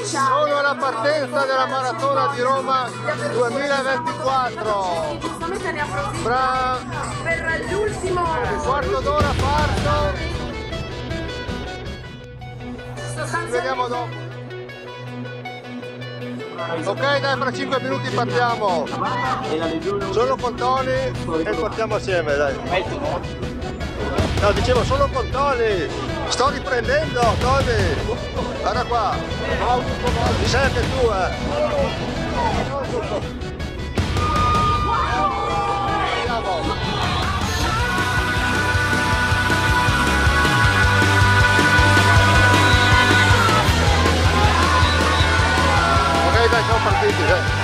Sono alla partenza della maratona di Roma 2024. Per l'ultimo Un quarto d'ora parto. Ci vediamo dopo. Ok, dai, fra 5 minuti partiamo. Solo con Tony e partiamo assieme, dai. No, dicevo solo con Tony. Sto riprendendo, Tony. Guarda qua. Ci sei anche tu, Andiamo. Ok, dai, siamo partiti,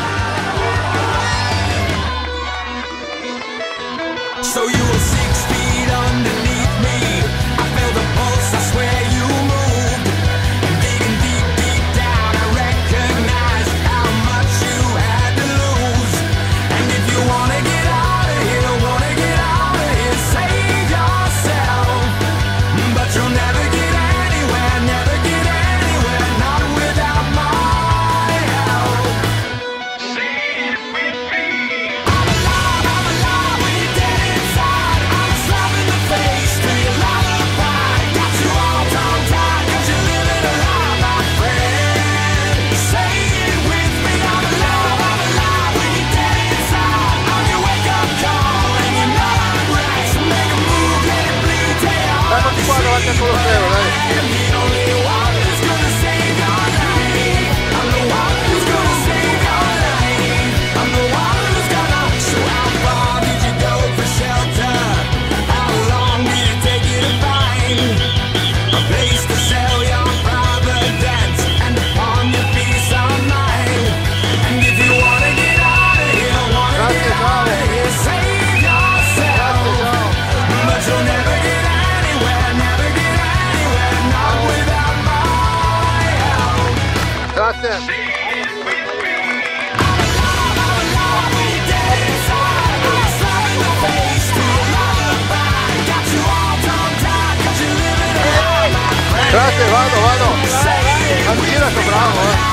So you were 6 feet underneath me. I felt the pulse, I swear you moved. And digging deep, deep down, I recognized how much you had to lose. And if you wanna get out of here, save yourself. But you'll never get anywhere, not without my help. Say it with me. I'm alive when you're dead inside. I'm a slap in the face to your lullaby. Got you all tongue-tied 'cause you're living a lie, my friend. Say it with me. I'm alive when you're dead inside. On your wake-up call and you're not right. So make a move, let it bleed, take your heart. Eccoci qua davanti al Colosseo, dai. I'm the only one who's gonna save your life. I'm the one who's gonna save your life. I'm the one who's gonna. So how far did you go for shelter? How long did it take you to find a place to sell your private debts and to pawn your peace of mind? And if you wanna get out of here, save yourself. But you'll never get anywhere, not without my help. Grazie. Grazie, vado. Avvicina, sono bravo,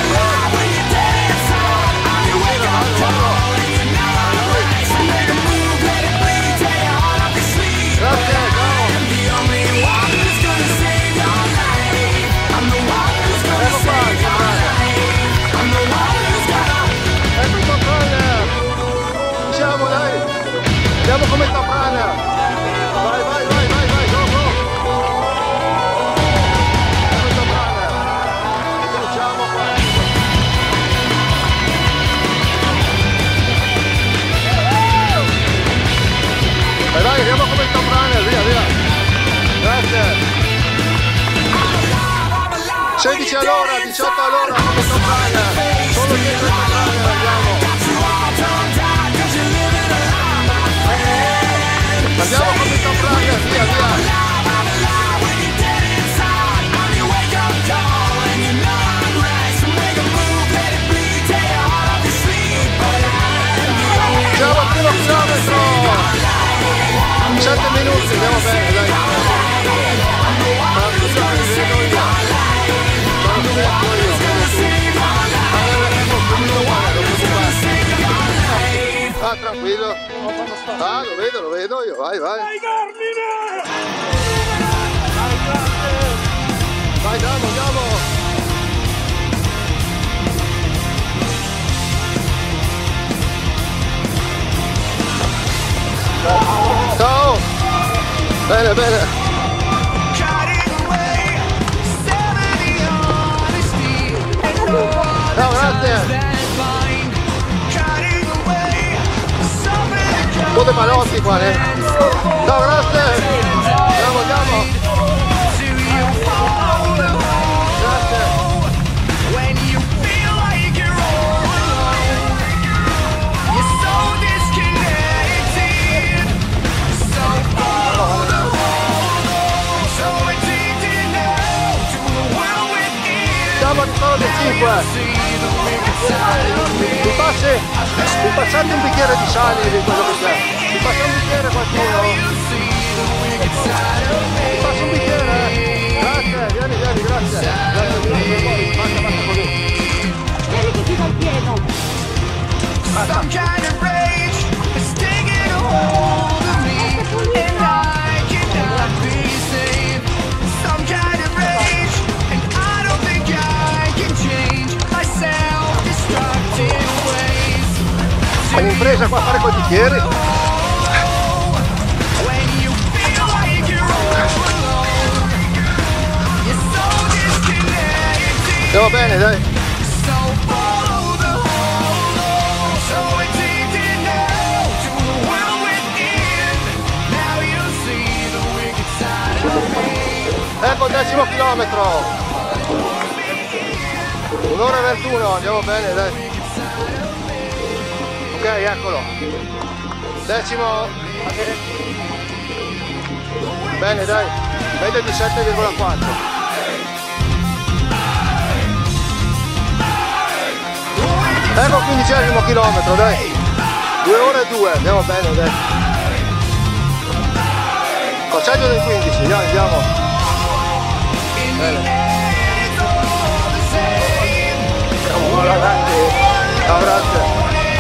Grazie, ciao. Ecco qua, ecco il top runner. Siamo, dai. Andiamo come il top runner. Vai, go. Ecco il top runner. Cominciamo qua. Dai, andiamo come il top runner, via. Grazie. 16 all'ora, 18 all'ora come top runner. Solo 10 top runner, andiamo. Andiamo come il top runner, via. Siamo al primo chilometro. 7 minuti, andiamo bene, dai. Ah, tranquillo. Ah, lo vedo io, vai. Vai, andiamo. Ciao. Bene. Ciao, grazie. Un po' di malotti qua, Ciao, grazie. Andiamo. Grazie. Siamo al solo dei 5. Mi passate un bicchiere di sale di quello che c'è. Mi passa un bicchiere qualcuno? Mi passa un bicchiere? Grazie, vieni, grazie. Grazie, basta così. impresa qua a fare quei bicchieri. Andiamo bene, dai. Ecco il 10° chilometro. 1 ora e 21, andiamo bene, dai. Ok, eccolo. 10°. Bene, dai. Media di 7,4. Ecco il 15° chilometro, dai. 2 ore e 2, andiamo bene, dai. Passaggio del 15, dai, andiamo. Bene. Ciao, grazie.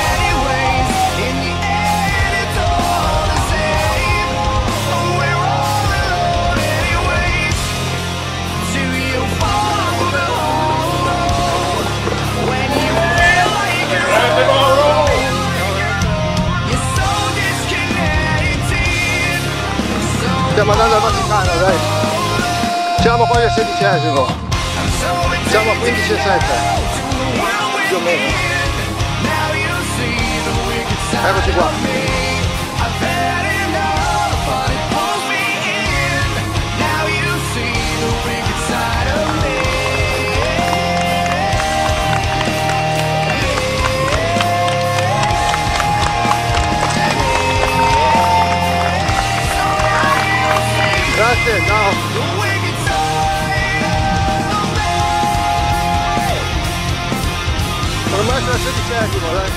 Stiamo andando al Vaticano, dai. Siamo quasi al 16°. Siamo a 15,7. Più o meno. Eccoci qua. Grazie, ciao. Ormai sono al 16°, dai.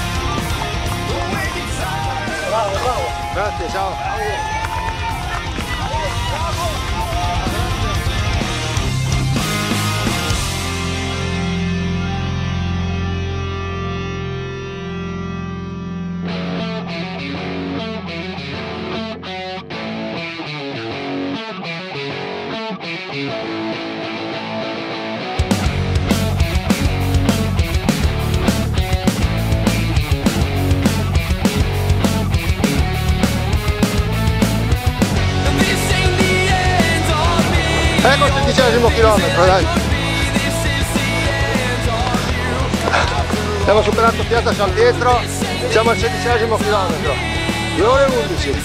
Bravo, bravo. Grazie, ciao. Ecco il 16° chilometro, dai. Abbiamo superato Piazza San Pietro, siamo al 16° chilometro. 2 ore e 11.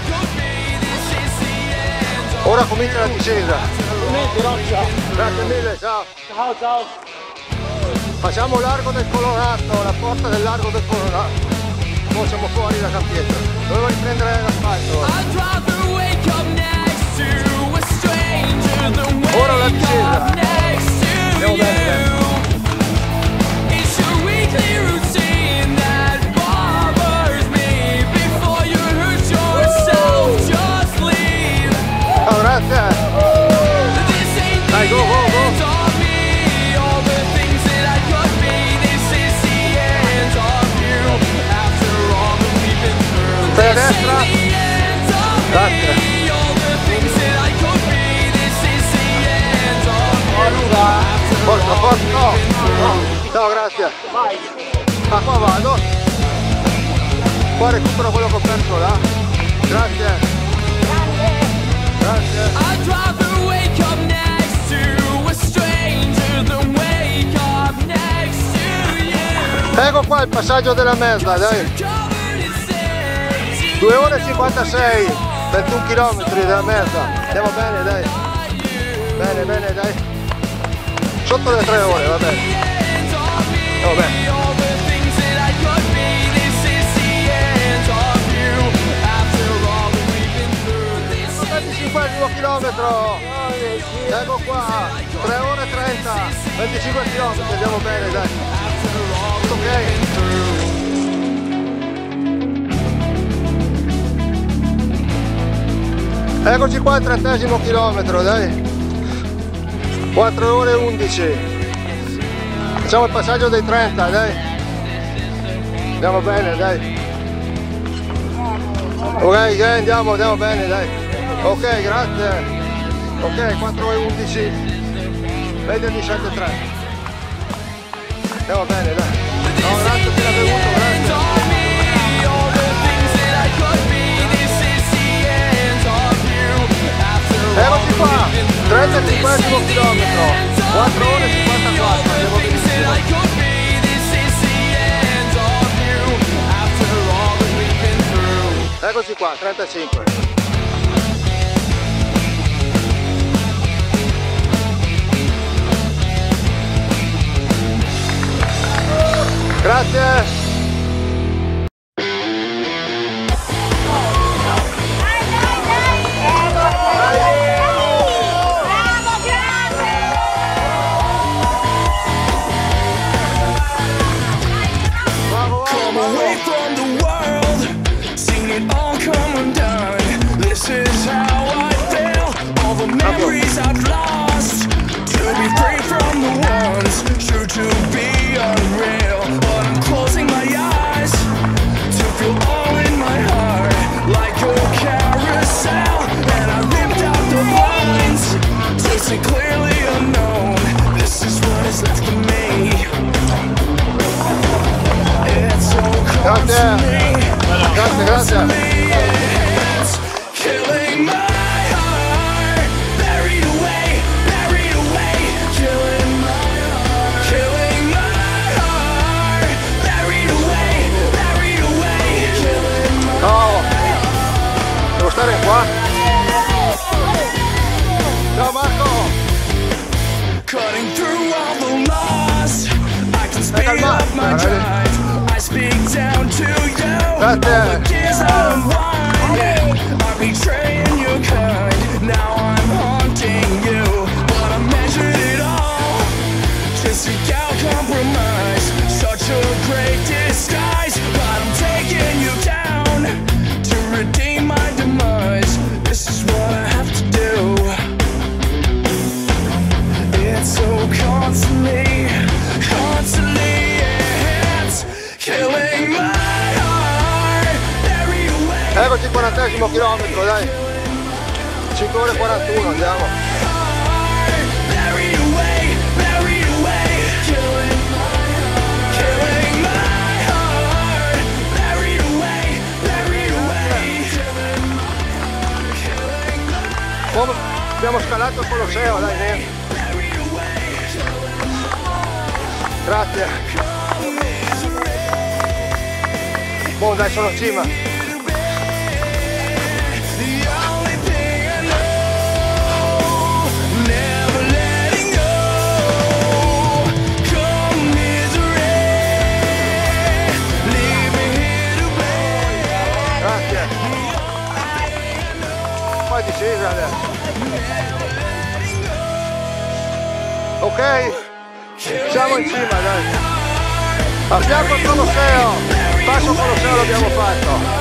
Ora comincia la discesa. Grazie mille, ciao. Ciao, ciao. Facciamo largo del Colorato, la porta del largo del Colorato. Poi siamo fuori da San Pietro. Dovevo riprendere l'asfalto. Ora la discesa. Andiamo bene. Oh, grazie. Dai, go, go, go. Stai a destra. Grazie. Forza, forza, no. Ciao, grazie. Vai. Ah, qua vado. Qua recupero quello che ho perso là. Grazie. Grazie. Ecco qua il passaggio della merda, dai. 2 ore e 56, 21 km della merda. Andiamo bene, dai. Bene, bene, dai. Sotto le 3 ore, va bene. Andiamo bene. 25° chilometro. Ecco qua. 3 ore e 30. 25 km, andiamo bene, dai. Tutto ok. Eccoci qua al 30° chilometro, dai. 4 ore e 11. Facciamo il passaggio dei 30, dai. Andiamo bene, dai. Ok, andiamo bene, dai. Ok, grazie. Ok, 4 e 11. Media di 7,3. Andiamo bene, dai. No, grazie per aver bevuto, grazie. 35esimo chilometro, 4 ore e 54, andiamo benissimo. Eccoci qua, 35. Grazie. Memories I've lost, to be free from the ones true to be unreal. But I'm closing my eyes to feel all in my heart like a carousel. And I ripped out the blinds to see clearly unknown. This is what is left of me. It's so close to me. Grazie. It's killing my stare qua. Ciao Marco. Cutting through all the laws, I can speed up my drive. I speak down to you. All the gears I unwind are betraying your kind. Now I'm haunting you, but I measured it all to seek out compromise. Such a great disguise, but I'm taking you down to redeem my demise. This is what I have to do. It's so constantly, it's killing my heart. Buried away. Eccoci 40esimo chilometro, dai. 5 ore e 41, andiamo. Buried away, killing my heart. Buried away, Abbiamo scalato il Colosseo, dai, dai. Grazie. Boh, dai, sono in cima. Grazie. Poi discesa adesso. Ok, siamo in cima, dai. A fianco al Colosseo, il passo Colosseo l'abbiamo fatto.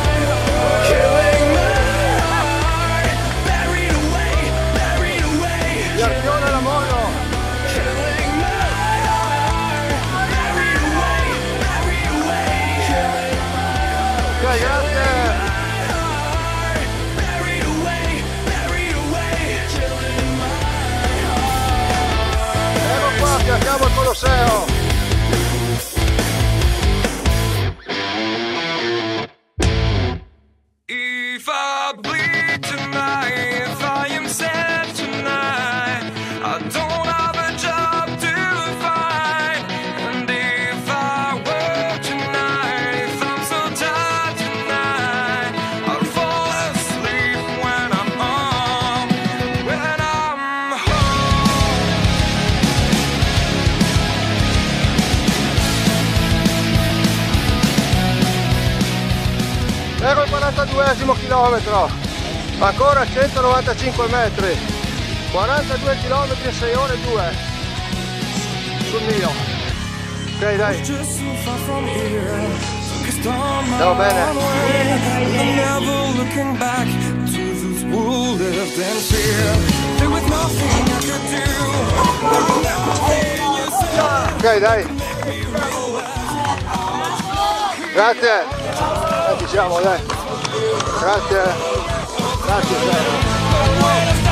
Gli Arpione la mono. Ok, grazie. Andiamo al Colosseo. If I bleed tonight, if I am sad tonight, I don't have a job to find. And if I work tonight, if I'm so tired tonight, I'll fall asleep when I'm home, when I'm home. Ecco il 42esimo chilometro, ancora 195 metri, 42 km e 6 ore e 2 sul mio. Ok, dai. Andiamo bene. Ok, dai. Grazie. Ci siamo, dai. Grazie. Grazie.